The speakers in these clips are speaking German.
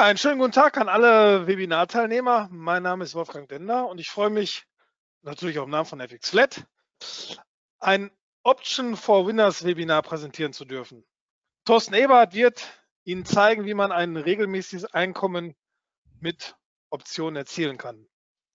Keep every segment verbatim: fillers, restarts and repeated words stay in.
Ja, einen schönen guten Tag an alle Webinarteilnehmer. Mein Name ist Wolfgang Dender und ich freue mich natürlich auch im Namen von F X Flat, ein Option for Winners Webinar präsentieren zu dürfen. Thorsten Eberhardt wird Ihnen zeigen, wie man ein regelmäßiges Einkommen mit Optionen erzielen kann.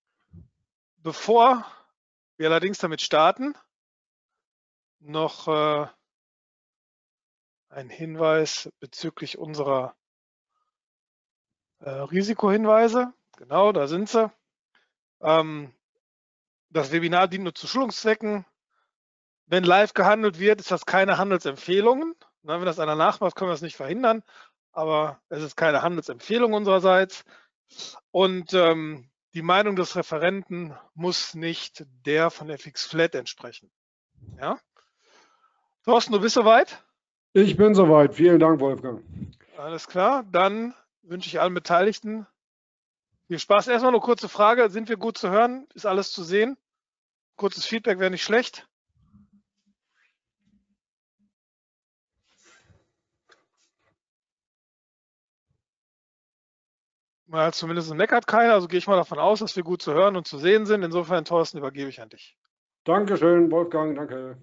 Bevor wir allerdings damit starten, noch äh, ein Hinweis bezüglich unserer äh, Risikohinweise. Genau, da sind sie. Ähm, das Webinar dient nur zu Schulungszwecken. Wenn live gehandelt wird, ist das keine Handelsempfehlungen. Na, wenn das einer nachmacht, können wir das nicht verhindern. Aber es ist keine Handelsempfehlung unsererseits. Und ähm, die Meinung des Referenten muss nicht der von F X Flat entsprechen. Ja? Thorsten, du bist soweit? Ich bin soweit. Vielen Dank, Wolfgang. Alles klar. Dann wünsche ich allen Beteiligten viel Spaß. Erstmal eine kurze Frage. Sind wir gut zu hören? Ist alles zu sehen? Kurzes Feedback wäre nicht schlecht. Mal zumindest meckert keiner, also gehe ich mal davon aus, dass wir gut zu hören und zu sehen sind. Insofern, Thorsten, übergebe ich an dich. Dankeschön, Wolfgang, danke.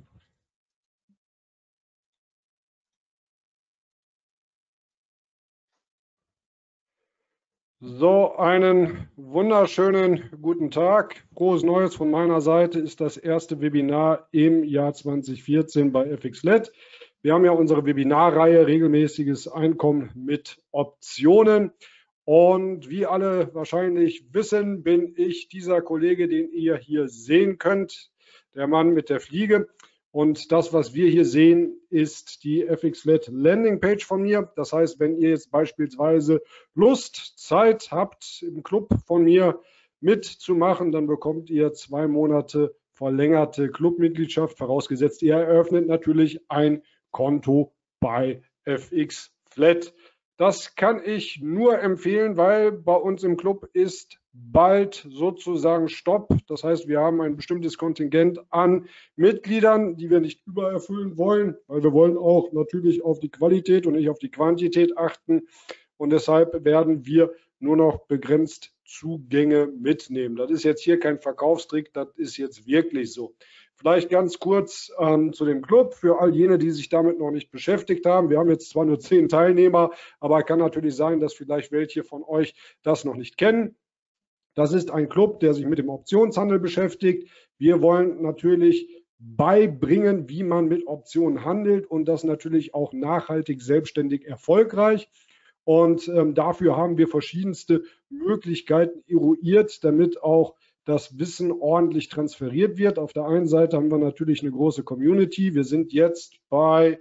So, einen wunderschönen guten Tag. Frohes Neues von meiner Seite, ist das erste Webinar im Jahr zweitausendvierzehn bei F X Flat. Wir haben ja unsere Webinarreihe regelmäßiges Einkommen mit Optionen. Und wie alle wahrscheinlich wissen, bin ich dieser Kollege, den ihr hier sehen könnt, der Mann mit der Fliege. Und das, was wir hier sehen, ist die F X Flat Landingpage von mir. Das heißt, wenn ihr jetzt beispielsweise Lust, Zeit habt, im Club von mir mitzumachen, dann bekommt ihr zwei Monate verlängerte Clubmitgliedschaft, vorausgesetzt ihr eröffnet natürlich ein Konto bei F X Flat. Das kann ich nur empfehlen, weil bei uns im Club ist bald sozusagen Stopp. Das heißt, wir haben ein bestimmtes Kontingent an Mitgliedern, die wir nicht übererfüllen wollen, weil wir wollen auch natürlich auf die Qualität und nicht auf die Quantität achten. Und deshalb werden wir nur noch begrenzt Zugänge mitnehmen. Das ist jetzt hier kein Verkaufstrick, das ist jetzt wirklich so. Vielleicht ganz kurz ähm, zu dem Club für all jene, die sich damit noch nicht beschäftigt haben. Wir haben jetzt zwar nur zehn Teilnehmer, aber kann natürlich sein, dass vielleicht welche von euch das noch nicht kennen. Das ist ein Club, der sich mit dem Optionshandel beschäftigt. Wir wollen natürlich beibringen, wie man mit Optionen handelt und das natürlich auch nachhaltig, selbstständig, erfolgreich. Und ähm, dafür haben wir verschiedenste Möglichkeiten eruiert, damit auch das Wissen ordentlich transferiert wird. Auf der einen Seite haben wir natürlich eine große Community. Wir sind jetzt bei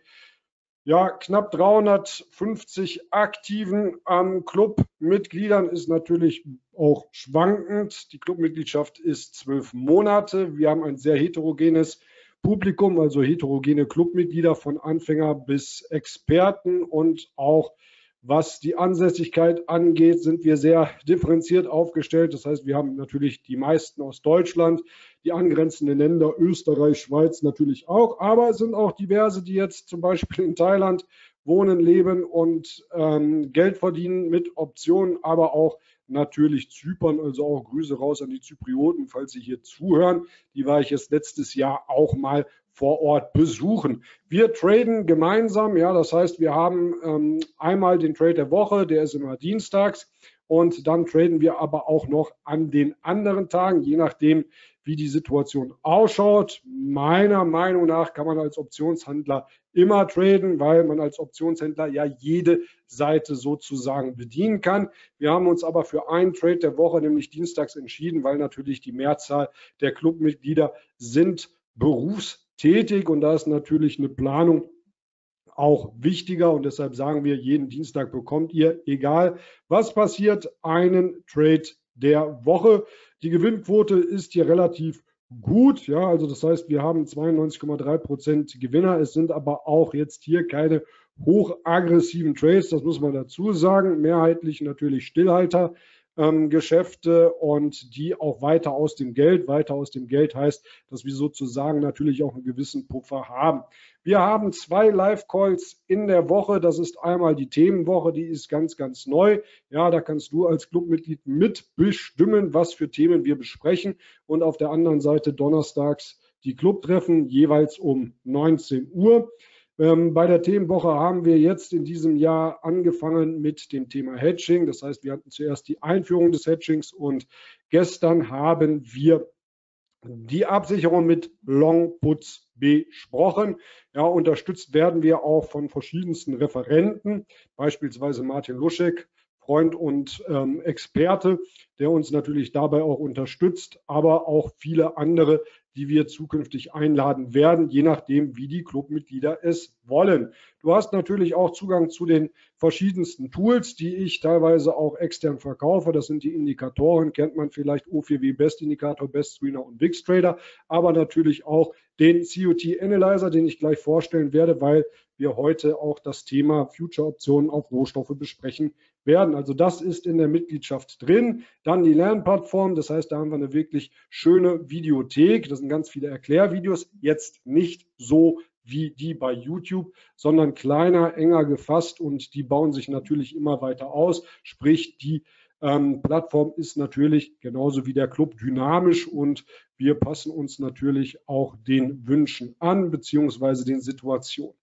ja, knapp dreihundertfünfzig aktiven ähm, Clubmitgliedern, ist natürlich auch schwankend. Die Clubmitgliedschaft ist zwölf Monate. Wir haben ein sehr heterogenes Publikum, also heterogene Clubmitglieder von Anfänger bis Experten und auch was die Ansässigkeit angeht, sind wir sehr differenziert aufgestellt. Das heißt, wir haben natürlich die meisten aus Deutschland, die angrenzenden Länder, Österreich, Schweiz natürlich auch, aber es sind auch diverse, die jetzt zum Beispiel in Thailand wohnen, leben und ähm, Geld verdienen mit Optionen, aber auch natürlich Zypern, also auch Grüße raus an die Zyprioten, falls Sie hier zuhören. Die war ich jetzt letztes Jahr auch mal vor Ort besuchen. Wir traden gemeinsam, ja, das heißt, wir haben ähm, einmal den Trade der Woche, der ist immer dienstags und dann traden wir aber auch noch an den anderen Tagen, je nachdem, wie die Situation ausschaut. Meiner Meinung nach kann man als Optionshändler immer traden, weil man als Optionshändler ja jede Seite sozusagen bedienen kann. Wir haben uns aber für einen Trade der Woche, nämlich dienstags, entschieden, weil natürlich die Mehrzahl der Clubmitglieder sind berufstätig und da ist natürlich eine Planung auch wichtiger und deshalb sagen wir, jeden Dienstag bekommt ihr, egal was passiert, einen Trade der Woche. Die Gewinnquote ist hier relativ gut, ja, also das heißt, wir haben zweiundneunzig Komma drei Prozent Gewinner. Es sind aber auch jetzt hier keine hochaggressiven Trades, das muss man dazu sagen. Mehrheitlich natürlich Stillhalter, ähm, Geschäfte und die auch weiter aus dem Geld. Weiter aus dem Geld heißt, dass wir sozusagen natürlich auch einen gewissen Puffer haben. Wir haben zwei Live-Calls in der Woche. Das ist einmal die Themenwoche, die ist ganz, ganz neu. Ja, da kannst du als Clubmitglied mitbestimmen, was für Themen wir besprechen. Und auf der anderen Seite donnerstags die Clubtreffen, jeweils um neunzehn Uhr. Ähm, bei der Themenwoche haben wir jetzt in diesem Jahr angefangen mit dem Thema Hedging. Das heißt, wir hatten zuerst die Einführung des Hedgings und gestern haben wir die Absicherung mit Long Puts besprochen. Ja, unterstützt werden wir auch von verschiedensten Referenten, beispielsweise Martin Luschek, Freund und ähm, Experte, der uns natürlich dabei auch unterstützt, aber auch viele andere, die wir zukünftig einladen werden, je nachdem, wie die Clubmitglieder es wollen. Du hast natürlich auch Zugang zu den verschiedensten Tools, die ich teilweise auch extern verkaufe. Das sind die Indikatoren, kennt man vielleicht O vier W Best Indikator, Best Screener und Big Trader, aber natürlich auch den C O T Analyzer, den ich gleich vorstellen werde, weil wir heute auch das Thema Future-Optionen auf Rohstoffe besprechen werden. Also das ist in der Mitgliedschaft drin. Dann die Lernplattform, das heißt, da haben wir eine wirklich schöne Videothek. Das sind ganz viele Erklärvideos, jetzt nicht so wie die bei YouTube, sondern kleiner, enger gefasst und die bauen sich natürlich immer weiter aus. Sprich, die ähm, Plattform ist natürlich genauso wie der Club dynamisch und wir passen uns natürlich auch den Wünschen an, beziehungsweise den Situationen.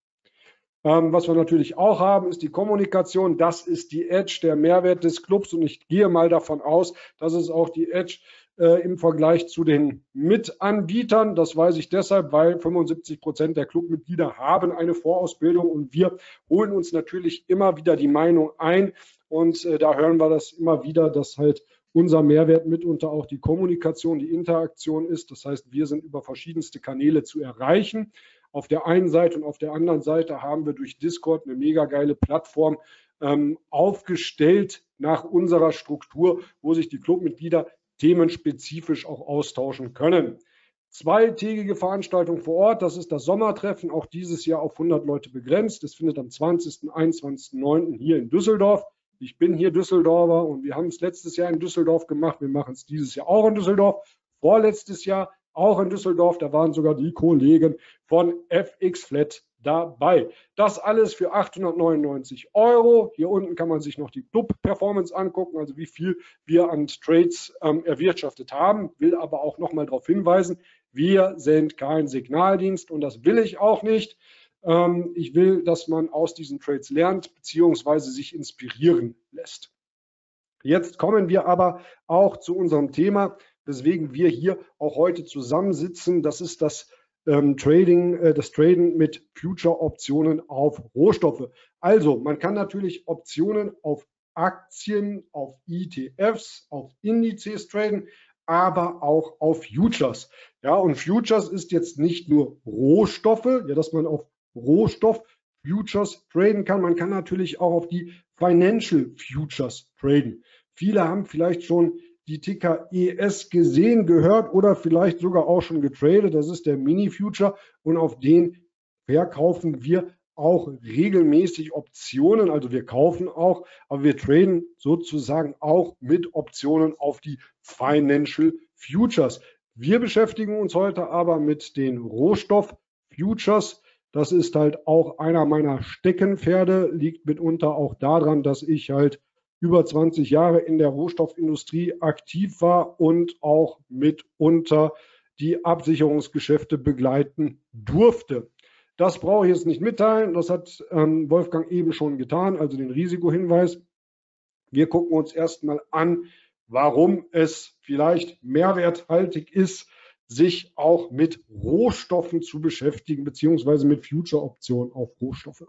Ähm, was wir natürlich auch haben, ist die Kommunikation. Das ist die Edge, der Mehrwert des Clubs. Und ich gehe mal davon aus, dass es auch die Edge äh, im Vergleich zu den Mitanbietern. Das weiß ich deshalb, weil fünfundsiebzig Prozent der Clubmitglieder haben eine Vorausbildung und wir holen uns natürlich immer wieder die Meinung ein. Und äh, da hören wir das immer wieder, dass halt unser Mehrwert mitunter auch die Kommunikation, die Interaktion ist. Das heißt, wir sind über verschiedenste Kanäle zu erreichen. Auf der einen Seite und auf der anderen Seite haben wir durch Discord eine mega geile Plattform ähm, aufgestellt nach unserer Struktur, wo sich die Clubmitglieder themenspezifisch auch austauschen können. Zweitägige Veranstaltung vor Ort, das ist das Sommertreffen, auch dieses Jahr auf hundert Leute begrenzt. Das findet am zwanzigsten, einundzwanzigsten neunten hier in Düsseldorf. Ich bin hier Düsseldorfer und wir haben es letztes Jahr in Düsseldorf gemacht. Wir machen es dieses Jahr auch in Düsseldorf. Vorletztes Jahr auch in Düsseldorf, da waren sogar die Kollegen von F X Flat dabei. Das alles für achthundertneunundneunzig Euro. Hier unten kann man sich noch die Club-Performance angucken, also wie viel wir an Trades ähm, erwirtschaftet haben. Will aber auch noch mal darauf hinweisen, wir sind kein Signaldienst und das will ich auch nicht. Ähm, ich will, dass man aus diesen Trades lernt bzw. sich inspirieren lässt. Jetzt kommen wir aber auch zu unserem Thema, weswegen wir hier auch heute zusammensitzen. Das ist das ähm, Trading, äh, das Traden mit Future-Optionen auf Rohstoffe. Also man kann natürlich Optionen auf Aktien, auf E T Fs, auf Indizes traden, aber auch auf Futures. Ja, und Futures ist jetzt nicht nur Rohstoffe, ja, dass man auf Rohstoff Futures traden kann. Man kann natürlich auch auf die Financial Futures traden. Viele haben vielleicht schon die Ticker E S gesehen, gehört oder vielleicht sogar auch schon getradet. Das ist der Mini-Future und auf den verkaufen wir auch regelmäßig Optionen. Also wir kaufen auch, aber wir traden sozusagen auch mit Optionen auf die Financial Futures. Wir beschäftigen uns heute aber mit den Rohstoff-Futures. Das ist halt auch einer meiner Steckenpferde, liegt mitunter auch daran, dass ich halt über zwanzig Jahre in der Rohstoffindustrie aktiv war und auch mitunter die Absicherungsgeschäfte begleiten durfte. Das brauche ich jetzt nicht mitteilen, das hat ähm, Wolfgang eben schon getan, also den Risikohinweis. Wir gucken uns erstmal an, warum es vielleicht mehrwerthaltig ist, sich auch mit Rohstoffen zu beschäftigen, beziehungsweise mit Future-Optionen auf Rohstoffe.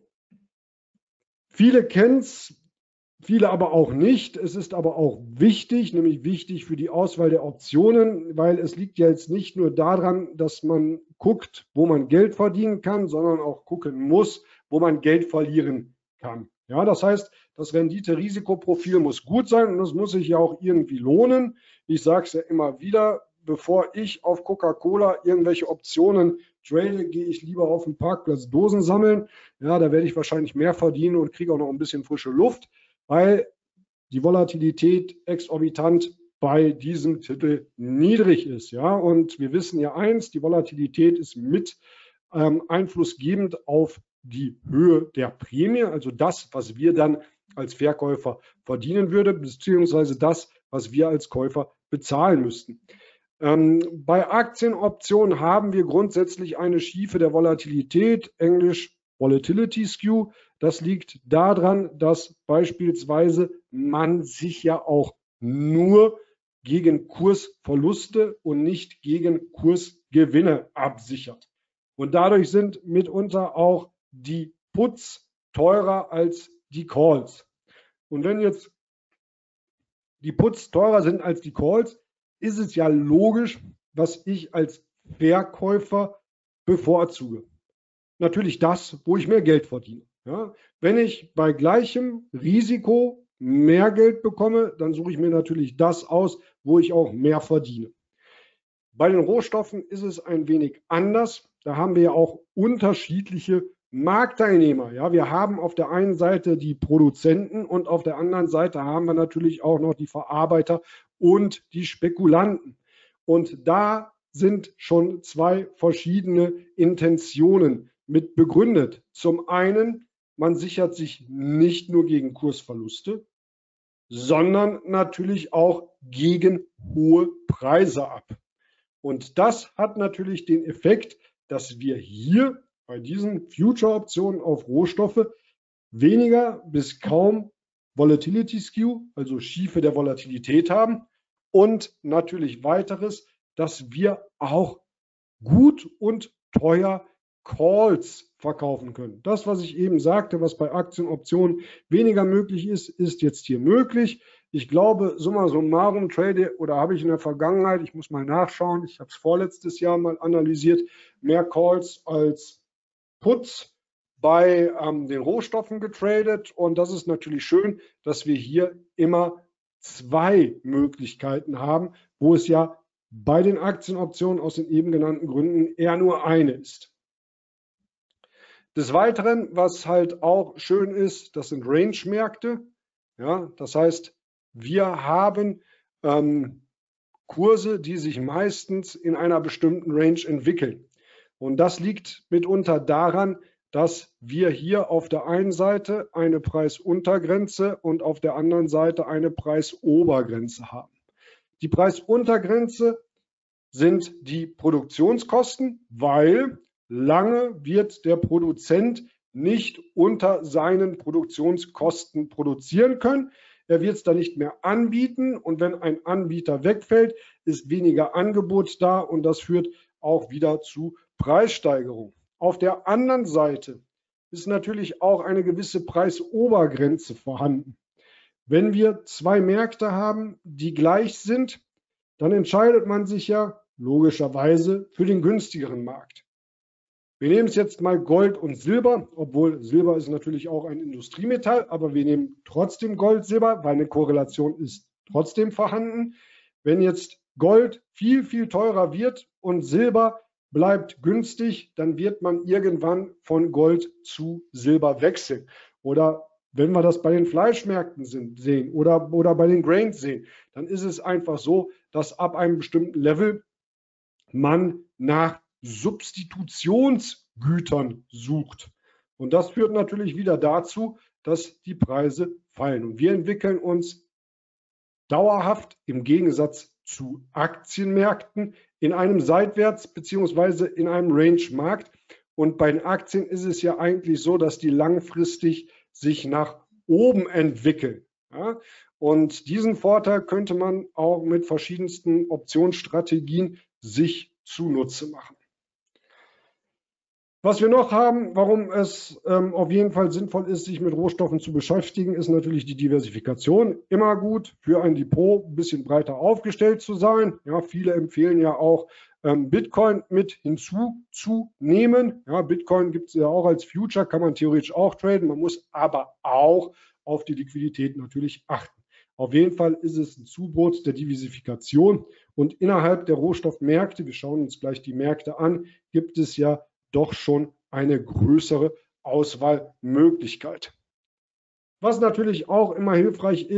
Viele kennen es, viele aber auch nicht. Es ist aber auch wichtig, nämlich wichtig für die Auswahl der Optionen, weil es liegt ja jetzt nicht nur daran, dass man guckt, wo man Geld verdienen kann, sondern auch gucken muss, wo man Geld verlieren kann. Ja, das heißt, das Rendite-Risikoprofil muss gut sein und das muss sich ja auch irgendwie lohnen. Ich sage es ja immer wieder, bevor ich auf Coca-Cola irgendwelche Optionen trade, gehe ich lieber auf den Parkplatz Dosen sammeln. Ja, da werde ich wahrscheinlich mehr verdienen und kriege auch noch ein bisschen frische Luft, weil die Volatilität exorbitant bei diesem Titel niedrig ist. Ja? Und wir wissen ja eins, die Volatilität ist mit ähm, einflussgebend auf die Höhe der Prämie, also das, was wir dann als Verkäufer verdienen würden, beziehungsweise das, was wir als Käufer bezahlen müssten. Ähm, bei Aktienoptionen haben wir grundsätzlich eine Schiefe der Volatilität, englisch Volatility Skew. Das liegt daran, dass beispielsweise man sich ja auch nur gegen Kursverluste und nicht gegen Kursgewinne absichert. Und dadurch sind mitunter auch die Puts teurer als die Calls. Und wenn jetzt die Puts teurer sind als die Calls, ist es ja logisch, was ich als Verkäufer bevorzuge. Natürlich das, wo ich mehr Geld verdiene. Ja, wenn ich bei gleichem Risiko mehr Geld bekomme, dann suche ich mir natürlich das aus, wo ich auch mehr verdiene. Bei den Rohstoffen ist es ein wenig anders. Da haben wir ja auch unterschiedliche Marktteilnehmer. Ja, wir haben auf der einen Seite die Produzenten und auf der anderen Seite haben wir natürlich auch noch die Verarbeiter und die Spekulanten. Und da sind schon zwei verschiedene Intentionen mit begründet. Zum einen, man sichert sich nicht nur gegen Kursverluste, sondern natürlich auch gegen hohe Preise ab. Und das hat natürlich den Effekt, dass wir hier bei diesen Future-Optionen auf Rohstoffe weniger bis kaum Volatility Skew, also Schiefe der Volatilität haben und natürlich weiteres, dass wir auch gut und teuer Calls verkaufen können. Das, was ich eben sagte, was bei Aktienoptionen weniger möglich ist, ist jetzt hier möglich. Ich glaube, summa summarum trade oder habe ich in der Vergangenheit, ich muss mal nachschauen, ich habe es vorletztes Jahr mal analysiert, mehr Calls als Puts bei ähm, den Rohstoffen getradet. Und das ist natürlich schön, dass wir hier immer zwei Möglichkeiten haben, wo es ja bei den Aktienoptionen aus den eben genannten Gründen eher nur eine ist. Des Weiteren, was halt auch schön ist, das sind Range-Märkte. Ja, das heißt, wir haben ähm, Kurse, die sich meistens in einer bestimmten Range entwickeln. Und das liegt mitunter daran, dass wir hier auf der einen Seite eine Preisuntergrenze und auf der anderen Seite eine Preisobergrenze haben. Die Preisuntergrenze sind die Produktionskosten, weil lange wird der Produzent nicht unter seinen Produktionskosten produzieren können. Er wird es dann nicht mehr anbieten und wenn ein Anbieter wegfällt, ist weniger Angebot da und das führt auch wieder zu Preissteigerung. Auf der anderen Seite ist natürlich auch eine gewisse Preisobergrenze vorhanden. Wenn wir zwei Märkte haben, die gleich sind, dann entscheidet man sich ja logischerweise für den günstigeren Markt. Wir nehmen es jetzt mal Gold und Silber, obwohl Silber ist natürlich auch ein Industriemetall, aber wir nehmen trotzdem Gold, Silber, weil eine Korrelation ist trotzdem vorhanden. Wenn jetzt Gold viel, viel teurer wird und Silber bleibt günstig, dann wird man irgendwann von Gold zu Silber wechseln. Oder wenn wir das bei den Fleischmärkten sind, sehen oder, oder bei den Grains sehen, dann ist es einfach so, dass ab einem bestimmten Level man nach Substitutionsgütern sucht. Und das führt natürlich wieder dazu, dass die Preise fallen. Und wir entwickeln uns dauerhaft im Gegensatz zu Aktienmärkten in einem Seitwärts- bzw. in einem Range-Markt. Und bei den Aktien ist es ja eigentlich so, dass die langfristig sich nach oben entwickeln. Ja? Und diesen Vorteil könnte man auch mit verschiedensten Optionsstrategien sich zunutze machen. Was wir noch haben, warum es ähm, auf jeden Fall sinnvoll ist, sich mit Rohstoffen zu beschäftigen, ist natürlich die Diversifikation. Immer gut für ein Depot ein bisschen breiter aufgestellt zu sein. Ja, viele empfehlen ja auch, ähm, Bitcoin mit hinzuzunehmen. Ja, Bitcoin gibt es ja auch als Future, kann man theoretisch auch traden. Man muss aber auch auf die Liquidität natürlich achten. Auf jeden Fall ist es ein Zubrot der Diversifikation. Und innerhalb der Rohstoffmärkte, wir schauen uns gleich die Märkte an, gibt es ja doch schon eine größere Auswahlmöglichkeit. Was natürlich auch immer hilfreich ist,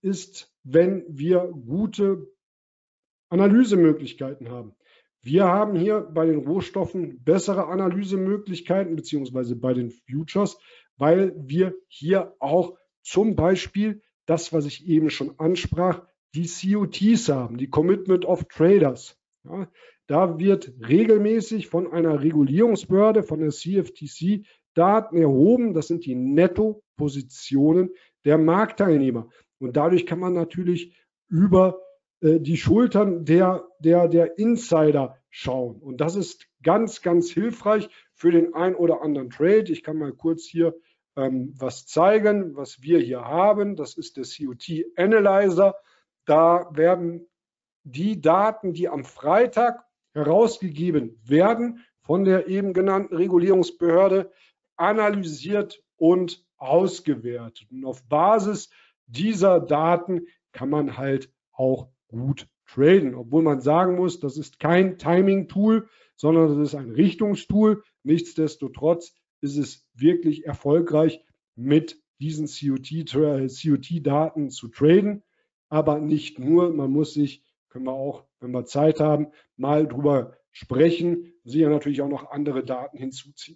ist, wenn wir gute Analysemöglichkeiten haben. Wir haben hier bei den Rohstoffen bessere Analysemöglichkeiten, beziehungsweise bei den Futures, weil wir hier auch zum Beispiel das, was ich eben schon ansprach, die C O Ts haben, die Commitment of Traders. Ja, da wird regelmäßig von einer Regulierungsbehörde, von der C F T C, Daten erhoben. Das sind die Nettopositionen der Marktteilnehmer. Und dadurch kann man natürlich über äh, die Schultern der, der, der Insider schauen. Und das ist ganz, ganz hilfreich für den ein oder anderen Trade. Ich kann mal kurz hier ähm, was zeigen, was wir hier haben. Das ist der C O T Analyzer. Da werden die Daten, die am Freitag herausgegeben werden, von der eben genannten Regulierungsbehörde analysiert und ausgewertet. Und auf Basis dieser Daten kann man halt auch gut traden, obwohl man sagen muss, das ist kein Timing-Tool, sondern das ist ein Richtungstool. Nichtsdestotrotz ist es wirklich erfolgreich, mit diesen C O T-Daten zu traden. Aber nicht nur, man muss sich, können wir auch, wenn wir Zeit haben, mal drüber sprechen, sicher natürlich auch noch andere Daten hinzuziehen.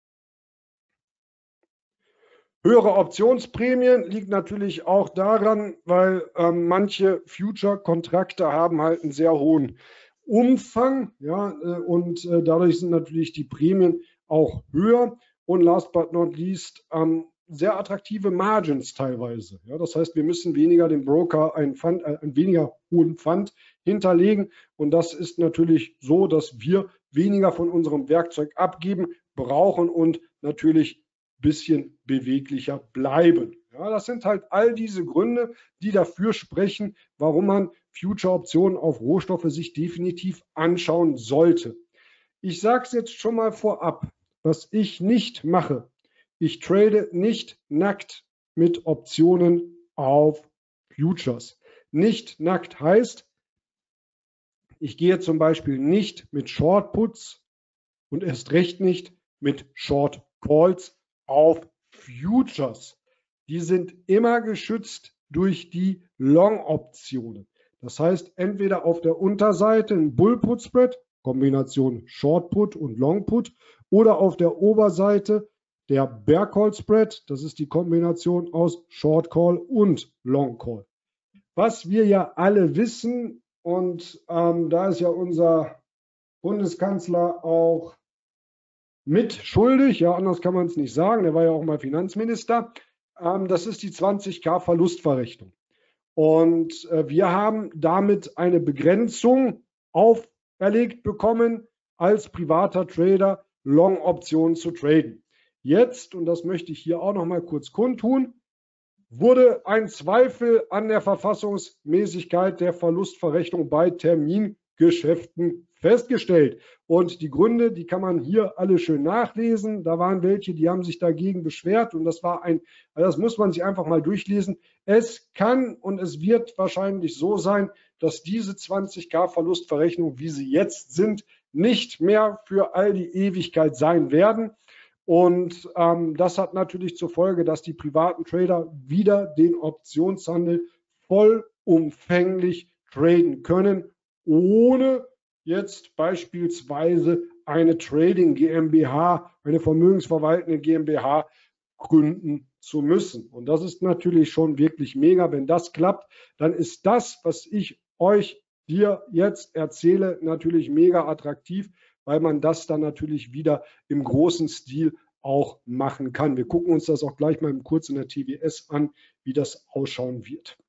Höhere Optionsprämien liegt natürlich auch daran, weil ähm, manche Future-Kontrakte haben halt einen sehr hohen Umfang, ja, äh, und äh, dadurch sind natürlich die Prämien auch höher und last but not least ähm, sehr attraktive Margins teilweise. Ja, das heißt, wir müssen weniger dem Broker einen, Pfand, äh, einen weniger hohen Pfand hinterlegen und das ist natürlich so, dass wir weniger von unserem Werkzeug abgeben, brauchen und natürlich bisschen beweglicher bleiben. Ja, das sind halt all diese Gründe, die dafür sprechen, warum man Future-Optionen auf Rohstoffe sich definitiv anschauen sollte. Ich sage es jetzt schon mal vorab, was ich nicht mache. Ich trade nicht nackt mit Optionen auf Futures. Nicht nackt heißt, ich gehe zum Beispiel nicht mit Short Puts und erst recht nicht mit Short Calls auf Futures. Die sind immer geschützt durch die Long-Optionen. Das heißt, entweder auf der Unterseite ein Bull-Put-Spread, Kombination Short-Put und Long-Put, oder auf der Oberseite der Bear-Call-Spread, das ist die Kombination aus Short-Call und Long-Call. Was wir ja alle wissen, und ähm, da ist ja unser Bundeskanzler auch mit schuldig, ja, anders kann man es nicht sagen, der war ja auch mal Finanzminister, ähm, das ist die zwanzig K Verlustverrechnung. Und äh, wir haben damit eine Begrenzung auferlegt bekommen, als privater Trader Long-Optionen zu traden. Jetzt, und das möchte ich hier auch noch mal kurz kundtun, wurde ein Zweifel an der Verfassungsmäßigkeit der Verlustverrechnung bei Termingeschäften festgestellt. Und die Gründe, die kann man hier alle schön nachlesen. Da waren welche, die haben sich dagegen beschwert und das war ein, also das muss man sich einfach mal durchlesen. Es kann und es wird wahrscheinlich so sein, dass diese zwanzig K Verlustverrechnung, wie sie jetzt sind, nicht mehr für all die Ewigkeit sein werden. Und ähm, das hat natürlich zur Folge, dass die privaten Trader wieder den Optionshandel vollumfänglich traden können, ohne jetzt beispielsweise eine Trading GmbH, eine vermögensverwaltende GmbH gründen zu müssen. Und das ist natürlich schon wirklich mega. Wenn das klappt, dann ist das, was ich euch hier jetzt erzähle, natürlich mega attraktiv, weil man das dann natürlich wieder im großen Stil auch machen kann. Wir gucken uns das auch gleich mal kurz in der T W S an, wie das ausschauen wird.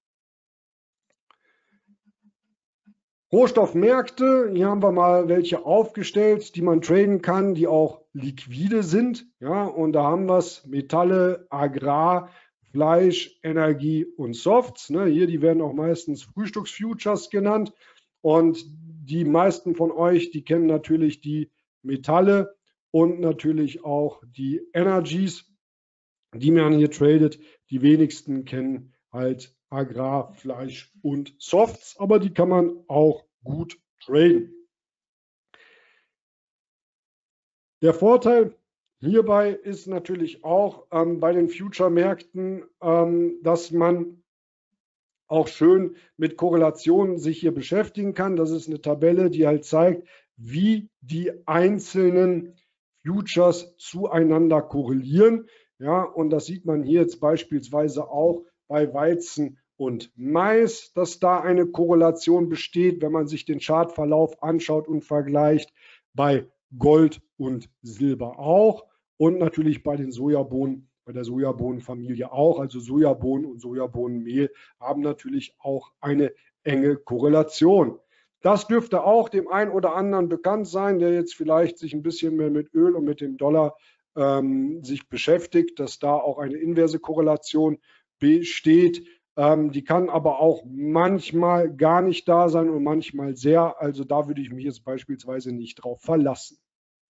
Rohstoffmärkte, hier haben wir mal welche aufgestellt, die man traden kann, die auch liquide sind. Ja, und da haben wir es: Metalle, Agrar, Fleisch, Energie und Softs. Ne, hier, die werden auch meistens Frühstücksfutures genannt. Und die meisten von euch, die kennen natürlich die Metalle und natürlich auch die Energies, die man hier tradet. Die wenigsten kennen halt Agrar, Fleisch und Softs, aber die kann man auch gut traden. Der Vorteil hierbei ist natürlich auch ähm, bei den Future-Märkten, ähm, dass man auch schön mit Korrelationen sich hier beschäftigen kann. Das ist eine Tabelle, die halt zeigt, wie die einzelnen Futures zueinander korrelieren. Ja, und das sieht man hier jetzt beispielsweise auch bei Weizen und Mais, dass da eine Korrelation besteht, wenn man sich den Chartverlauf anschaut und vergleicht. Bei Gold und Silber auch und natürlich bei den Sojabohnen, bei der Sojabohnenfamilie auch. Also Sojabohnen und Sojabohnenmehl haben natürlich auch eine enge Korrelation. Das dürfte auch dem einen oder anderen bekannt sein, der jetzt vielleicht sich ein bisschen mehr mit Öl und mit dem Dollar ähm, sich beschäftigt, dass da auch eine inverse Korrelation besteht. Ähm, die kann aber auch manchmal gar nicht da sein und manchmal sehr. Also da würde ich mich jetzt beispielsweise nicht drauf verlassen.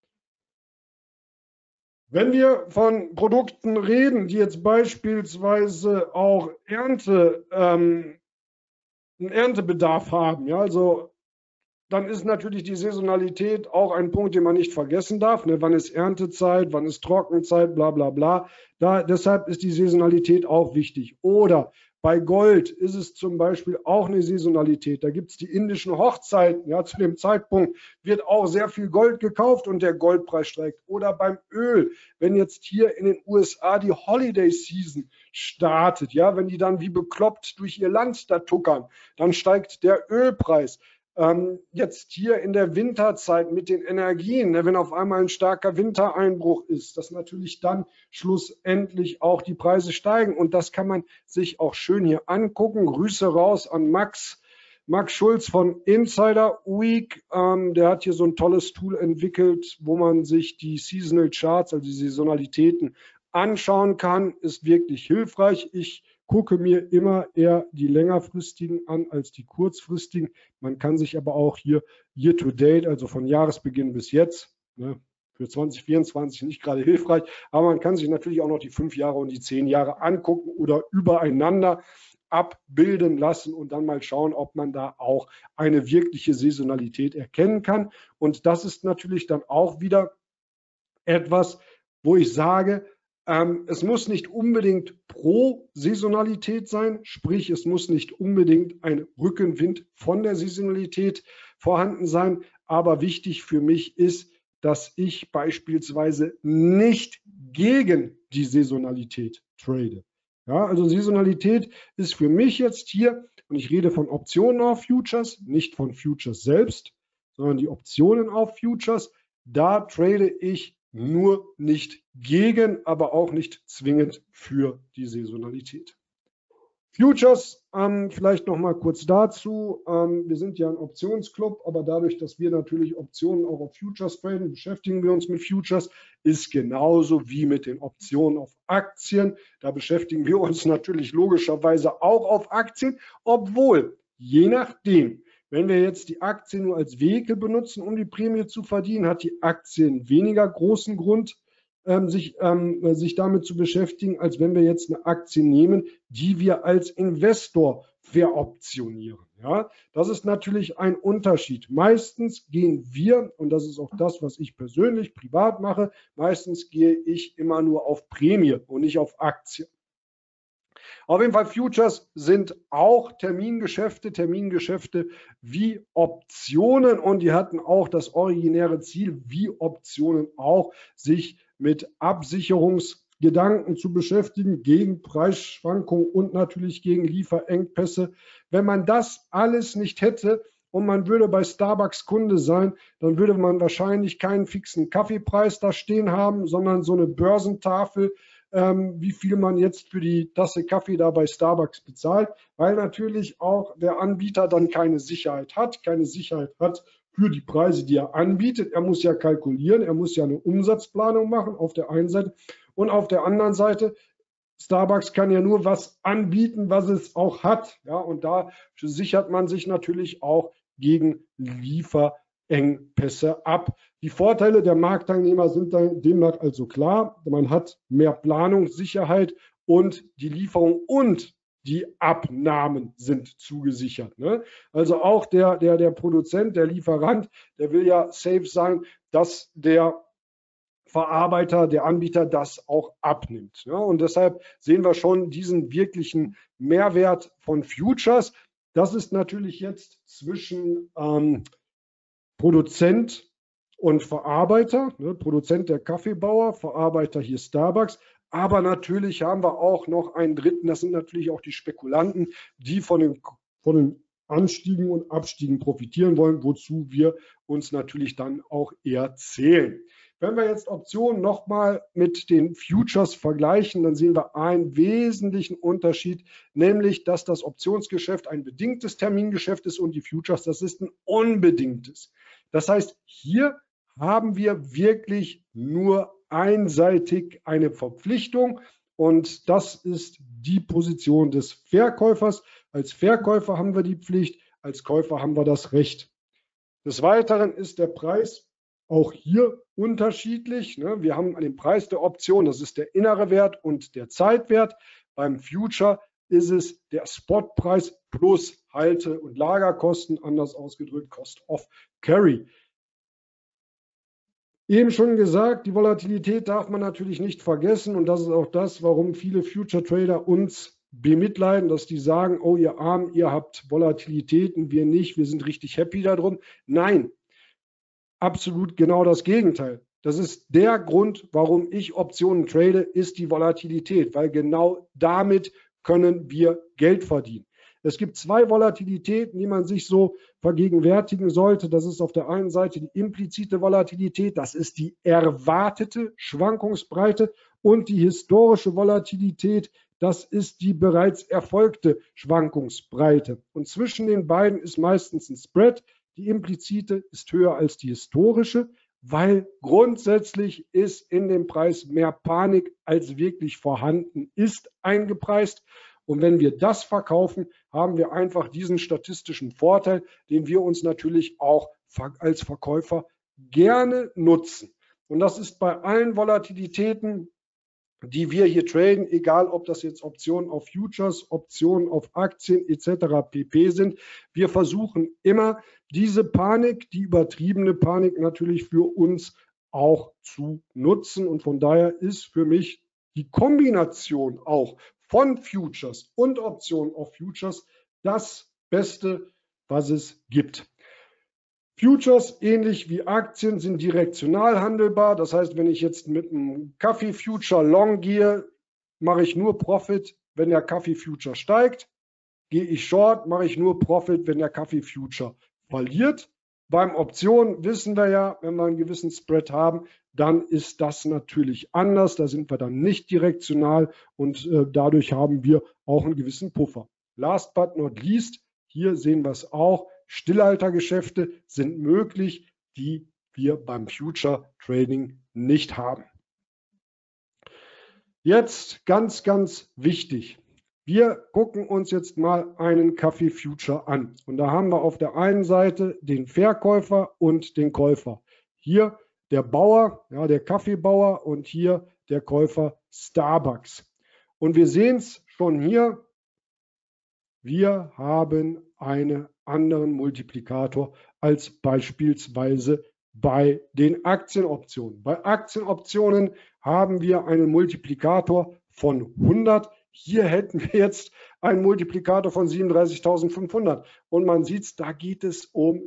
Wenn wir von Produkten reden, die jetzt beispielsweise auch Ernte, ähm, einen Erntebedarf haben, ja, also dann ist natürlich die Saisonalität auch ein Punkt, den man nicht vergessen darf. Ne? Wann ist Erntezeit, wann ist Trockenzeit, bla bla bla. Da, deshalb ist die Saisonalität auch wichtig. Oder bei Gold ist es zum Beispiel auch eine Saisonalität. Da gibt es die indischen Hochzeiten. Ja, zu dem Zeitpunkt wird auch sehr viel Gold gekauft und der Goldpreis steigt. Oder beim Öl, wenn jetzt hier in den U S A die Holiday Season startet, ja, wenn die dann wie bekloppt durch ihr Land da tuckern, dann steigt der Ölpreis. Ähm, jetzt hier in der Winterzeit mit den Energien, ne, wenn auf einmal ein starker Wintereinbruch ist, dass natürlich dann schlussendlich auch die Preise steigen. Und das kann man sich auch schön hier angucken. Grüße raus an Max. Max Schulz von Insider Week, ähm, der hat hier so ein tolles Tool entwickelt, wo man sich die Seasonal Charts, also die Saisonalitäten, anschauen kann. Ist wirklich hilfreich. Ich gucke mir immer eher die längerfristigen an als die kurzfristigen. Man kann sich aber auch hier year to date, also von Jahresbeginn bis jetzt, ne, für zwanzig vierundzwanzig nicht gerade hilfreich, aber man kann sich natürlich auch noch die fünf Jahre und die zehn Jahre angucken oder übereinander abbilden lassen und dann mal schauen, ob man da auch eine wirkliche Saisonalität erkennen kann. Und das ist natürlich dann auch wieder etwas, wo ich sage, ähm, es muss nicht unbedingt pro Saisonalität sein, sprich es muss nicht unbedingt ein Rückenwind von der Saisonalität vorhanden sein, aber wichtig für mich ist, dass ich beispielsweise nicht gegen die Saisonalität trade. Ja, also Saisonalität ist für mich jetzt hier, und ich rede von Optionen auf Futures, nicht von Futures selbst, sondern die Optionen auf Futures, da trade ich nur nicht gegen, aber auch nicht zwingend für die Saisonalität. Futures, ähm, vielleicht noch mal kurz dazu. Ähm, wir sind ja ein Optionsclub, aber dadurch, dass wir natürlich Optionen auch auf Futures traden, beschäftigen wir uns mit Futures, ist genauso wie mit den Optionen auf Aktien. Da beschäftigen wir uns natürlich logischerweise auch auf Aktien, obwohl je nachdem, wenn wir jetzt die Aktie nur als Vehikel benutzen, um die Prämie zu verdienen, hat die Aktie einen weniger großen Grund, ähm, sich, ähm, sich damit zu beschäftigen, als wenn wir jetzt eine Aktie nehmen, die wir als Investor veroptionieren. Ja? Das ist natürlich ein Unterschied. Meistens gehen wir, und das ist auch das, was ich persönlich privat mache, meistens gehe ich immer nur auf Prämie und nicht auf Aktien. Auf jeden Fall, Futures sind auch Termingeschäfte, Termingeschäfte wie Optionen und die hatten auch das originäre Ziel, wie Optionen auch, sich mit Absicherungsgedanken zu beschäftigen, gegen Preisschwankungen und natürlich gegen Lieferengpässe. Wenn man das alles nicht hätte und man würde bei Starbucks Kunde sein, dann würde man wahrscheinlich keinen fixen Kaffeepreis da stehen haben, sondern so eine Börsentafel, Ähm, wie viel man jetzt für die Tasse Kaffee da bei Starbucks bezahlt, weil natürlich auch der Anbieter dann keine Sicherheit hat, keine Sicherheit hat für die Preise, die er anbietet. Er muss ja kalkulieren, er muss ja eine Umsatzplanung machen auf der einen Seite und auf der anderen Seite, Starbucks kann ja nur was anbieten, was es auch hat. Ja, und da sichert man sich natürlich auch gegen Lieferengpässe ab. Die Vorteile der Marktteilnehmer sind demnach also klar. Man hat mehr Planungssicherheit und die Lieferung und die Abnahmen sind zugesichert. Ne? Also auch der, der, der Produzent, der Lieferant, der will ja safe sein, dass der Verarbeiter, der Anbieter das auch abnimmt. Ja, und deshalb sehen wir schon diesen wirklichen Mehrwert von Futures. Das ist natürlich jetzt zwischen ähm, Produzent und Verarbeiter, ne, Produzent der Kaffeebauer, Verarbeiter hier Starbucks. Aber natürlich haben wir auch noch einen dritten, das sind natürlich auch die Spekulanten, die von den, von den Anstiegen und Abstiegen profitieren wollen, wozu wir uns natürlich dann auch eher zählen. Wenn wir jetzt Optionen nochmal mit den Futures vergleichen, dann sehen wir einen wesentlichen Unterschied, nämlich dass das Optionsgeschäft ein bedingtes Termingeschäft ist und die Futures, das ist ein unbedingtes. Das heißt, hier haben wir wirklich nur einseitig eine Verpflichtung und das ist die Position des Verkäufers. Als Verkäufer haben wir die Pflicht, als Käufer haben wir das Recht. Des Weiteren ist der Preis auch hier unterschiedlich. Wir haben den Preis der Option, das ist der innere Wert und der Zeitwert. Beim Future ist es der Spotpreis plus Halte- und Lagerkosten, anders ausgedrückt Cost of Carry. Eben schon gesagt, die Volatilität darf man natürlich nicht vergessen und das ist auch das, warum viele Future-Trader uns bemitleiden, dass die sagen, oh ihr Armen, ihr habt Volatilitäten, wir nicht, wir sind richtig happy darum. Nein, absolut genau das Gegenteil. Das ist der Grund, warum ich Optionen trade, ist die Volatilität, weil genau damit können wir Geld verdienen. Es gibt zwei Volatilitäten, die man sich so vergegenwärtigen sollte. Das ist auf der einen Seite die implizite Volatilität, das ist die erwartete Schwankungsbreite und die historische Volatilität, das ist die bereits erfolgte Schwankungsbreite. Und zwischen den beiden ist meistens ein Spread. Die implizite ist höher als die historische, weil grundsätzlich ist in dem Preis mehr Panik als wirklich vorhanden ist eingepreist. Und wenn wir das verkaufen, haben wir einfach diesen statistischen Vorteil, den wir uns natürlich auch als Verkäufer gerne nutzen. Und das ist bei allen Volatilitäten, die wir hier traden, egal ob das jetzt Optionen auf Futures, Optionen auf Aktien et cetera pp. Sind. Wir versuchen immer, diese Panik, die übertriebene Panik natürlich für uns auch zu nutzen. Und von daher ist für mich die Kombination auch von Futures und Optionen auf Futures das Beste, was es gibt. Futures, ähnlich wie Aktien, sind direktional handelbar. Das heißt, wenn ich jetzt mit einem Kaffee-Future long gehe, mache ich nur Profit, wenn der Kaffee-Future steigt. Gehe ich short, mache ich nur Profit, wenn der Kaffee-Future verliert. Beim Optionen wissen wir ja, wenn wir einen gewissen Spread haben, dann ist das natürlich anders. Da sind wir dann nicht direktional und äh, dadurch haben wir auch einen gewissen Puffer. Last but not least, hier sehen wir es auch, Stillhaltergeschäfte sind möglich, die wir beim Future Trading nicht haben. Jetzt ganz, ganz wichtig. Wir gucken uns jetzt mal einen Kaffee Future an. Und da haben wir auf der einen Seite den Verkäufer und den Käufer. Hier der Bauer, ja, der Kaffeebauer und hier der Käufer Starbucks. Und wir sehen es schon hier. Wir haben einen anderen Multiplikator als beispielsweise bei den Aktienoptionen. Bei Aktienoptionen haben wir einen Multiplikator von hundert. Hier hätten wir jetzt einen Multiplikator von siebenunddreißigtausendfünfhundert. Und man sieht es, da geht es um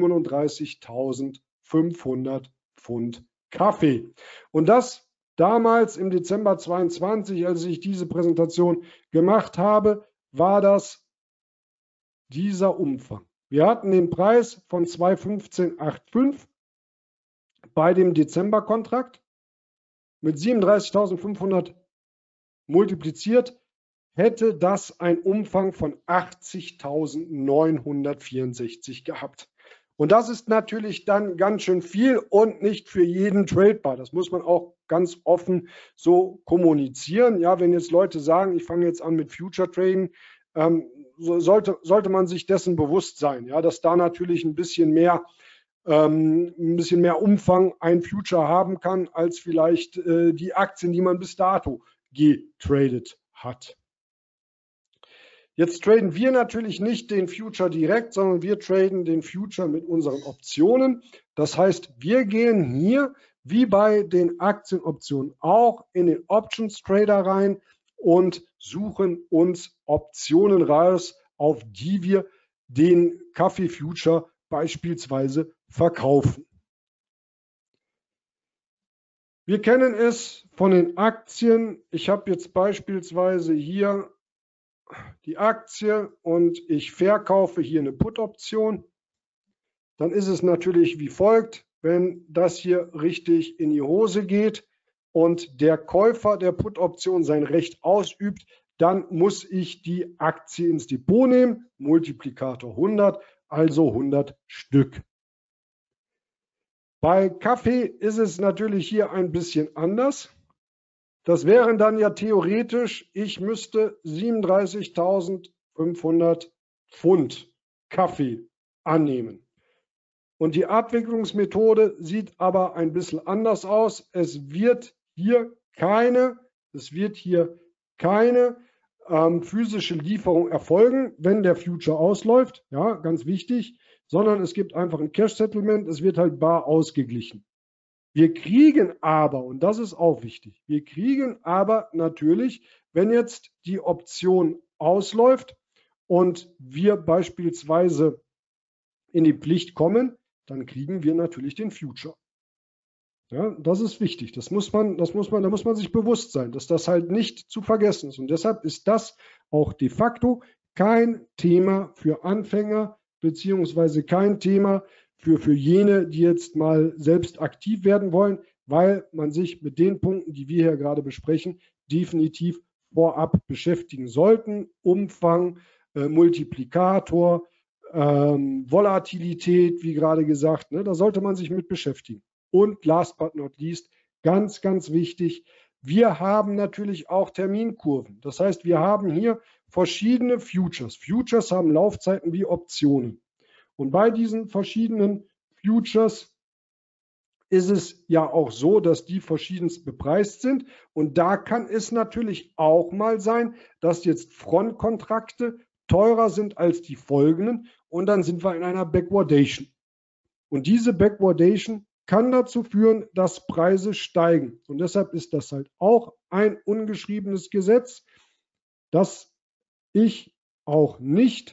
siebenunddreißigtausendfünfhundert Pfund Kaffee. Und das damals im Dezember zweiundzwanzig, als ich diese Präsentation gemacht habe, war das dieser Umfang. Wir hatten den Preis von zwei fünfzehn fünfundachtzig bei dem Dezemberkontrakt mit siebenunddreißigtausendfünfhundert multipliziert, hätte das einen Umfang von achtzigtausendneunhundertvierundsechzig gehabt. Und das ist natürlich dann ganz schön viel und nicht für jeden tradebar. Das muss man auch ganz offen so kommunizieren. Ja, wenn jetzt Leute sagen, ich fange jetzt an mit Future Trading, ähm, so sollte, sollte man sich dessen bewusst sein, ja, dass da natürlich ein bisschen mehr, ähm, ein bisschen mehr Umfang ein Future haben kann, als vielleicht äh, die Aktien, die man bis dato getradet hat. Jetzt traden wir natürlich nicht den Future direkt, sondern wir traden den Future mit unseren Optionen. Das heißt, wir gehen hier wie bei den Aktienoptionen auch in den Options Trader rein und suchen uns Optionen raus, auf die wir den Kaffee Future beispielsweise verkaufen. Wir kennen es von den Aktien. Ich habe jetzt beispielsweise hier die Aktie und ich verkaufe hier eine Put-Option. Dann ist es natürlich wie folgt, wenn das hier richtig in die Hose geht und der Käufer der Put-Option sein Recht ausübt, dann muss ich die Aktie ins Depot nehmen, Multiplikator hundert, also hundert Stück. Bei Kaffee ist es natürlich hier ein bisschen anders. Das wären dann ja theoretisch, ich müsste siebenunddreißigtausendfünfhundert Pfund Kaffee annehmen. Und die Abwicklungsmethode sieht aber ein bisschen anders aus. Es wird hier keine, es wird hier keine ähm, physische Lieferung erfolgen, wenn der Future ausläuft. Ja, ganz wichtig. Sondern es gibt einfach ein Cash Settlement. Es wird halt bar ausgeglichen. Wir kriegen aber, und das ist auch wichtig, wir kriegen aber natürlich, wenn jetzt die Option ausläuft und wir beispielsweise in die Pflicht kommen, dann kriegen wir natürlich den Future. Ja, das ist wichtig. Das muss man, das muss man, da muss man sich bewusst sein, dass das halt nicht zu vergessen ist. Und deshalb ist das auch de facto kein Thema für Anfänger, beziehungsweise kein Thema für, für jene, die jetzt mal selbst aktiv werden wollen, weil man sich mit den Punkten, die wir hier gerade besprechen, definitiv vorab beschäftigen sollten. Umfang, äh, Multiplikator, ähm, Volatilität, wie gerade gesagt, ne, da sollte man sich mit beschäftigen. Und last but not least, ganz, ganz wichtig, wir haben natürlich auch Terminkurven. Das heißt, wir haben hier verschiedene Futures. Futures haben Laufzeiten wie Optionen. Und bei diesen verschiedenen Futures ist es ja auch so, dass die verschiedenst bepreist sind. Und da kann es natürlich auch mal sein, dass jetzt Frontkontrakte teurer sind als die folgenden. Und dann sind wir in einer Backwardation. Und diese Backwardation kann dazu führen, dass Preise steigen. Und deshalb ist das halt auch ein ungeschriebenes Gesetz, dass ich auch nicht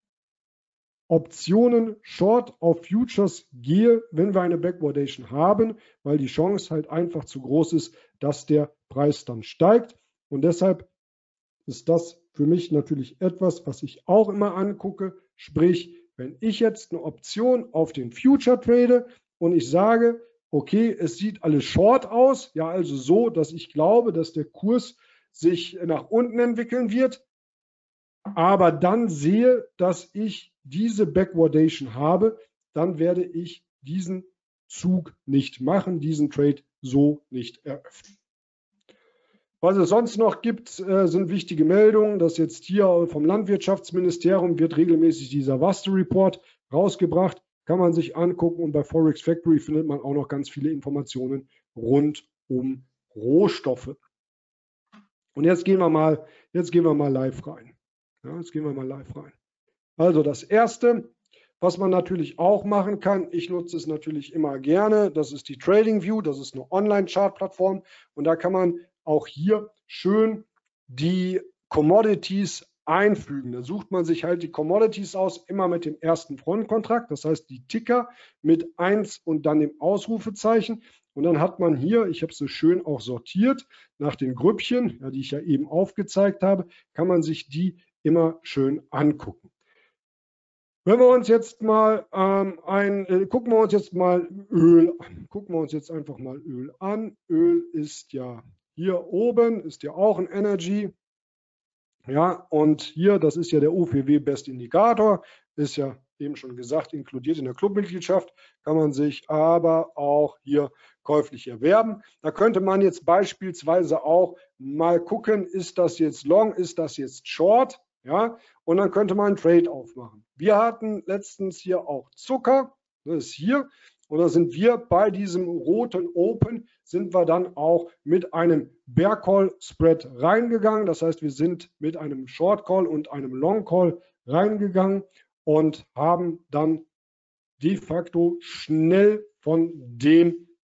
Optionen Short auf Futures gehe, wenn wir eine Backwardation haben, weil die Chance halt einfach zu groß ist, dass der Preis dann steigt. Und deshalb ist das für mich natürlich etwas, was ich auch immer angucke. Sprich, wenn ich jetzt eine Option auf den Future trade und ich sage, okay, es sieht alles short aus, ja, also so, dass ich glaube, dass der Kurs sich nach unten entwickeln wird, aber dann sehe, dass ich diese Backwardation habe, dann werde ich diesen Zug nicht machen, diesen Trade so nicht eröffnen. Was es sonst noch gibt, sind wichtige Meldungen, dass jetzt hier vom Landwirtschaftsministerium wird regelmäßig dieser Waste Report rausgebracht, kann man sich angucken, und bei Forex Factory findet man auch noch ganz viele Informationen rund um Rohstoffe. Und jetzt gehen wir mal, jetzt gehen wir mal live rein. Ja, jetzt gehen wir mal live rein. Also das Erste, was man natürlich auch machen kann, ich nutze es natürlich immer gerne, das ist die TradingView, das ist eine Online-Chart-Plattform, und da kann man auch hier schön die Commodities einfügen. Da sucht man sich halt die Commodities aus, immer mit dem ersten Frontkontrakt, das heißt die Ticker mit eins und dann dem Ausrufezeichen. Und dann hat man hier, ich habe es so schön auch sortiert, nach den Grüppchen, ja, die ich ja eben aufgezeigt habe, kann man sich die immer schön angucken. Wenn wir uns jetzt mal ähm, ein, äh, gucken wir uns jetzt mal Öl an. Gucken wir uns jetzt einfach mal Öl an. Öl ist ja hier oben, ist ja auch ein Energy. Ja, und hier, das ist ja der O P W Best Indikator, ist ja eben schon gesagt, inkludiert in der Clubmitgliedschaft, kann man sich aber auch hier käuflich erwerben. Da könnte man jetzt beispielsweise auch mal gucken, ist das jetzt Long, ist das jetzt Short? Ja, und dann könnte man einen Trade aufmachen. Wir hatten letztens hier auch Zucker, das ist hier, und da sind wir bei diesem roten Open, sind wir dann auch mit einem Bear Call Spread reingegangen. Das heißt, wir sind mit einem Short Call und einem Long Call reingegangen und haben dann de facto schnell von dem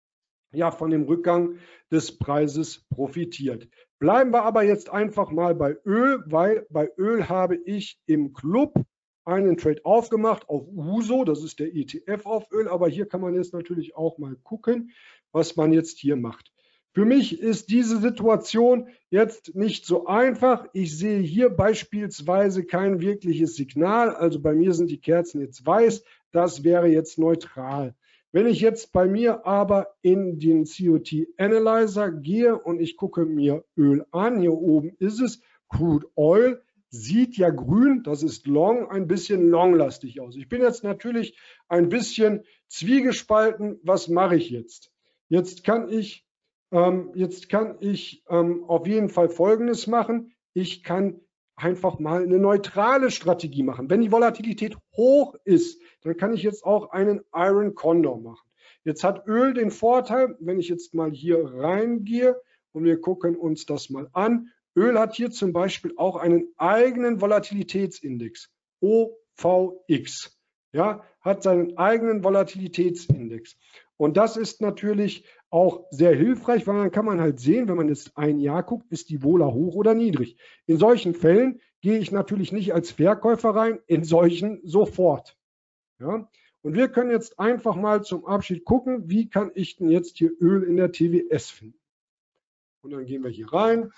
ja von dem Rückgang des Preises profitiert. Bleiben wir aber jetzt einfach mal bei Öl, weil bei Öl habe ich im Club einen Trade aufgemacht auf U S O, das ist der E T F auf Öl, aber hier kann man jetzt natürlich auch mal gucken, was man jetzt hier macht. Für mich ist diese Situation jetzt nicht so einfach. Ich sehe hier beispielsweise kein wirkliches Signal, also bei mir sind die Kerzen jetzt weiß, das wäre jetzt neutral. Wenn ich jetzt bei mir aber in den C O T Analyzer gehe und ich gucke mir Öl an, hier oben ist es, Crude Oil, sieht ja grün, das ist long, ein bisschen longlastig aus. Ich bin jetzt natürlich ein bisschen zwiegespalten, was mache ich jetzt? Jetzt kann ich, ähm, jetzt kann ich ähm, auf jeden Fall Folgendes machen. Ich kann einfach mal eine neutrale Strategie machen. Wenn die Volatilität hoch ist, dann kann ich jetzt auch einen Iron Condor machen. Jetzt hat Öl den Vorteil, wenn ich jetzt mal hier reingehe und wir gucken uns das mal an. Öl hat hier zum Beispiel auch einen eigenen Volatilitätsindex, O V X. Ja, hat seinen eigenen Volatilitätsindex. Und das ist natürlich auch sehr hilfreich, weil dann kann man halt sehen, wenn man jetzt ein Jahr guckt, ist die Vola hoch oder niedrig. In solchen Fällen gehe ich natürlich nicht als Verkäufer rein, in solchen sofort. Ja? Und wir können jetzt einfach mal zum Abschied gucken, wie kann ich denn jetzt hier Öl in der T W S finden. Und dann gehen wir hier rein.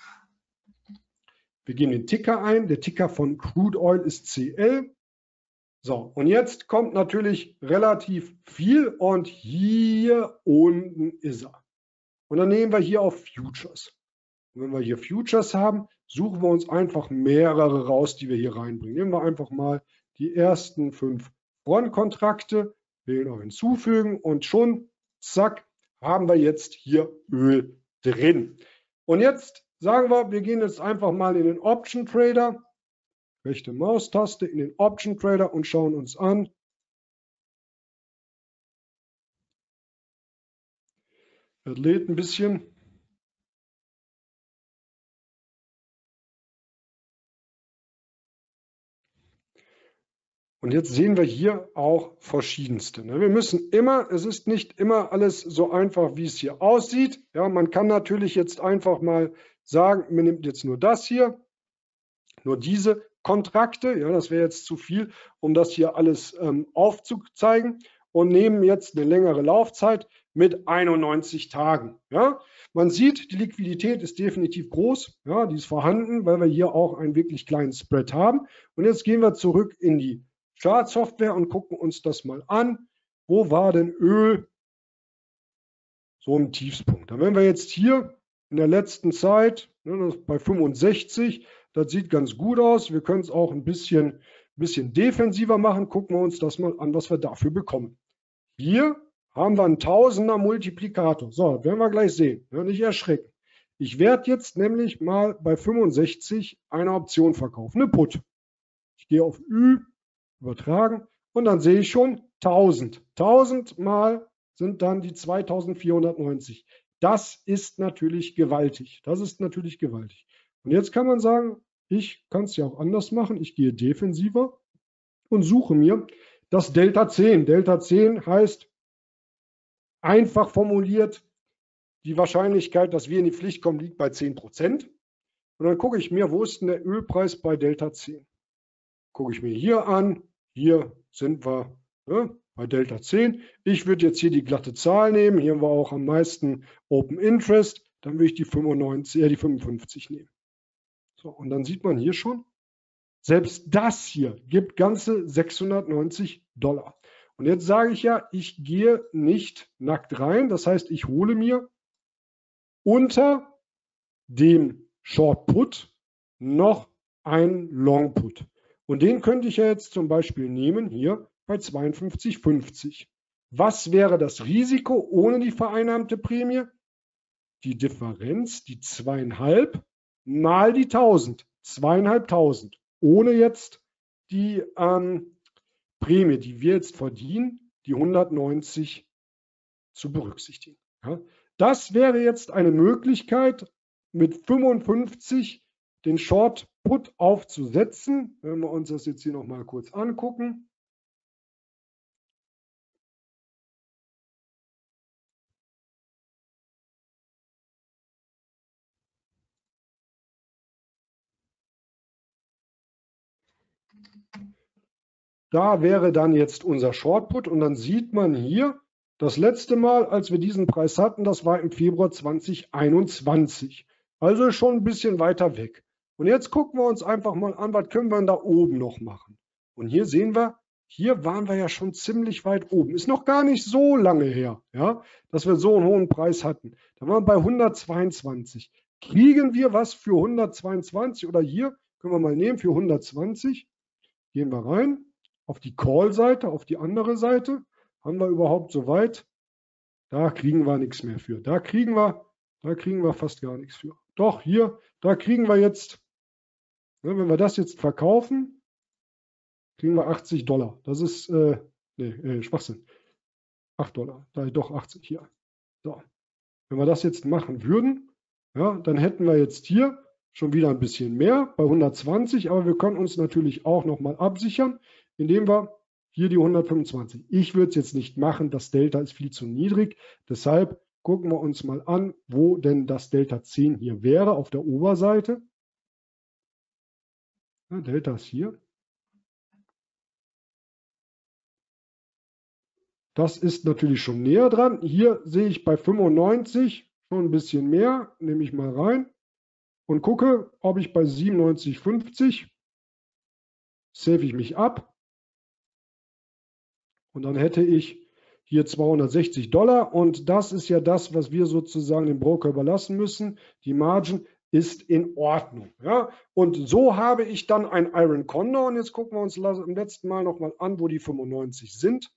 Wir geben den Ticker ein. Der Ticker von Crude Oil ist C L. So, und jetzt kommt natürlich relativ viel und hier unten ist er. Und dann nehmen wir hier auf Futures. Und wenn wir hier Futures haben, suchen wir uns einfach mehrere raus, die wir hier reinbringen. Nehmen wir einfach mal die ersten fünf Frontkontrakte, wählen auch hinzufügen und schon, zack, haben wir jetzt hier Öl drin. Und jetzt sagen wir, wir gehen jetzt einfach mal in den Option Trader, rechte Maustaste in den Option Trader und schauen uns an. Das lädt ein bisschen. Und jetzt sehen wir hier auch verschiedenste. Wir müssen immer, es ist nicht immer alles so einfach, wie es hier aussieht. Ja, man kann natürlich jetzt einfach mal sagen, man nimmt jetzt nur das hier, nur diese Kontrakte. Ja, das wäre jetzt zu viel, um das hier alles ähm, aufzuzeigen. Und nehmen jetzt eine längere Laufzeit mit einundneunzig Tagen. Ja, man sieht, die Liquidität ist definitiv groß. Ja, die ist vorhanden, weil wir hier auch einen wirklich kleinen Spread haben. Und jetzt gehen wir zurück in die Chartsoftware und gucken uns das mal an. Wo war denn Öl so im Tiefspunkt? Da wenn wir jetzt hier in der letzten Zeit, ne, bei fünfundsechzig, das sieht ganz gut aus. Wir können es auch ein bisschen, ein bisschen defensiver machen. Gucken wir uns das mal an, was wir dafür bekommen. Hier haben wir einen Tausender Multiplikator. So, das werden wir gleich sehen. Ja, nicht erschrecken. Ich werde jetzt nämlich mal bei fünfundsechzig eine Option verkaufen, eine Put. Ich gehe auf Ü, übertragen und dann sehe ich schon tausend. tausend mal sind dann die zweitausendvierhundertneunzig. Das ist natürlich gewaltig. Das ist natürlich gewaltig. Und jetzt kann man sagen, ich kann es ja auch anders machen. Ich gehe defensiver und suche mir das Delta zehn. Delta zehn heißt einfach formuliert, die Wahrscheinlichkeit, dass wir in die Pflicht kommen, liegt bei zehn Prozent. Und dann gucke ich mir, wo ist denn der Ölpreis bei Delta zehn? Gucke ich mir hier an. Hier sind wir ne, bei Delta zehn. Ich würde jetzt hier die glatte Zahl nehmen. Hier haben wir auch am meisten Open Interest. Dann würde ich die fünfundneunzig, äh, die fünfundfünfzig nehmen. So, und dann sieht man hier schon, selbst das hier gibt ganze sechshundertneunzig Dollar. Und jetzt sage ich ja, ich gehe nicht nackt rein. Das heißt, ich hole mir unter dem Short Put noch einen Long Put. Und den könnte ich ja jetzt zum Beispiel nehmen hier bei zweiundfünfzig fünfzig. Was wäre das Risiko ohne die vereinnahmte Prämie? Die Differenz, die zweieinhalb mal die tausend. Zweieinhalbtausend. Ohne jetzt die ähm, Prämie, die wir jetzt verdienen, die hundertneunzig zu berücksichtigen. Ja? Das wäre jetzt eine Möglichkeit, mit fünfundfünfzig den Short Put aufzusetzen. Wenn wir uns das jetzt hier nochmal kurz angucken. Da wäre dann jetzt unser Shortput und dann sieht man hier, das letzte Mal, als wir diesen Preis hatten, das war im Februar zweitausendeinundzwanzig. Also schon ein bisschen weiter weg. Und jetzt gucken wir uns einfach mal an, was können wir denn da oben noch machen. Und hier sehen wir, hier waren wir ja schon ziemlich weit oben. Ist noch gar nicht so lange her, ja, dass wir so einen hohen Preis hatten. Da waren wir bei hundertzweiundzwanzig. Kriegen wir was für hundertzweiundzwanzig oder hier können wir mal nehmen für hundertzwanzig. Gehen wir rein auf die Call-Seite, auf die andere Seite. Haben wir überhaupt so weit? Da kriegen wir nichts mehr für. Da kriegen wir, da kriegen wir fast gar nichts für. Doch, hier, da kriegen wir jetzt, ne, wenn wir das jetzt verkaufen, kriegen wir achtzig Dollar. Das ist, äh, nee, äh, Schwachsinn. acht Dollar, da doch achtzig hier. So. Wenn wir das jetzt machen würden, ja, dann hätten wir jetzt hier schon wieder ein bisschen mehr bei hundertzwanzig, aber wir können uns natürlich auch nochmal absichern, indem wir hier die hundertfünfundzwanzig. Ich würde es jetzt nicht machen, das Delta ist viel zu niedrig. Deshalb gucken wir uns mal an, wo denn das Delta zehn hier wäre auf der Oberseite. Ja, Delta ist hier. Das ist natürlich schon näher dran. Hier sehe ich bei fünfundneunzig schon ein bisschen mehr. Nehme ich mal rein und gucke, ob ich bei siebenundneunzig fünfzig save ich mich ab. Und dann hätte ich hier zweihundertsechzig Dollar. Und das ist ja das, was wir sozusagen dem Broker überlassen müssen. Die Margin ist in Ordnung. Ja? Und so habe ich dann ein Iron Condor. Und jetzt gucken wir uns im letzten Mal nochmal an, wo die fünfundneunzig sind.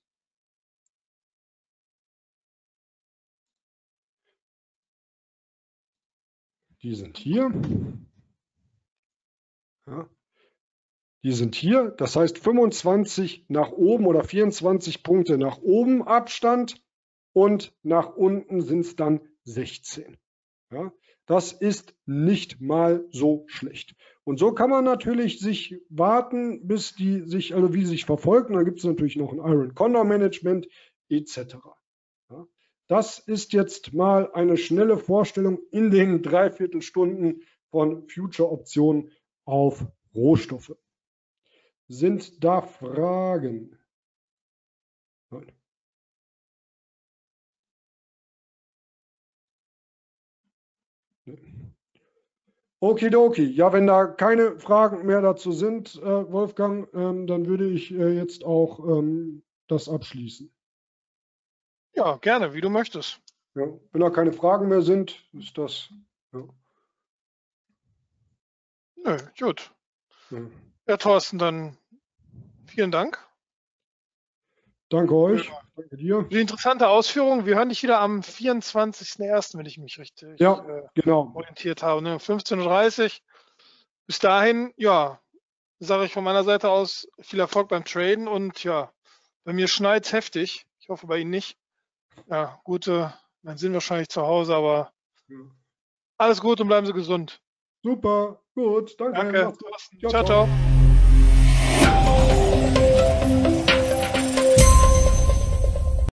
Die sind hier. Ja. Die sind hier, das heißt fünfundzwanzig nach oben oder vierundzwanzig Punkte nach oben Abstand und nach unten sind es dann sechzehn. Ja, das ist nicht mal so schlecht. Und so kann man natürlich sich warten, bis die sich, also wie sie sich verfolgen. Da gibt es natürlich noch ein Iron Condor Management et cetera. Ja, das ist jetzt mal eine schnelle Vorstellung in den Dreiviertelstunden von Future Optionen auf Rohstoffe. Sind da Fragen? Nein. Okidoki. Ja, wenn da keine Fragen mehr dazu sind, äh, Wolfgang, ähm, dann würde ich äh, jetzt auch ähm, das abschließen. Ja, gerne, wie du möchtest. Ja, wenn da keine Fragen mehr sind, ist das. Ja. Nö, gut. Ja. Ja, Thorsten, dann vielen Dank. Danke euch. Ja. Danke dir. Die interessante Ausführung. Wir hören dich wieder am vierundzwanzigsten ersten, wenn ich mich richtig ja, äh, genau. orientiert habe. Ne? fünfzehn Uhr dreißig. Bis dahin, ja, sage ich von meiner Seite aus viel Erfolg beim Traden. Und ja, bei mir schneit es heftig. Ich hoffe bei Ihnen nicht. Ja, gute, dann sind wir wahrscheinlich zu Hause, aber ja. Alles gut und bleiben Sie gesund. Super, gut, danke. Danke. Ciao, ciao. ciao. ciao.